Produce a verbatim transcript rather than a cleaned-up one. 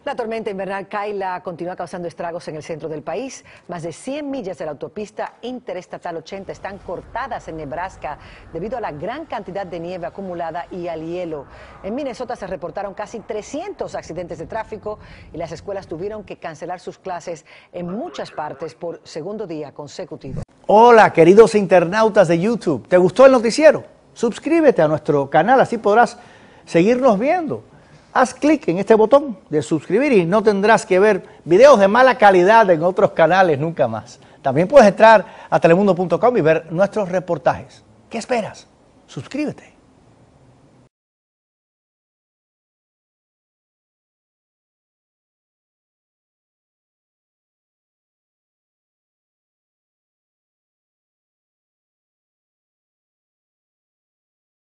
La tormenta invernal Kayla continúa causando estragos en el centro del país. Más de cien millas de la autopista interestatal ochenta están cortadas en Nebraska debido a la gran cantidad de nieve acumulada y al hielo. En Minnesota se reportaron casi trescientos accidentes de tráfico y las escuelas tuvieron que cancelar sus clases en muchas partes por segundo día consecutivo. Hola, queridos internautas de YouTube. ¿Te gustó el noticiero? Suscríbete a nuestro canal, así podrás seguirnos viendo. Haz clic en este botón de suscribir y no tendrás que ver videos de mala calidad en otros canales nunca más. También puedes entrar a telemundo punto com y ver nuestros reportajes. ¿Qué esperas? Suscríbete.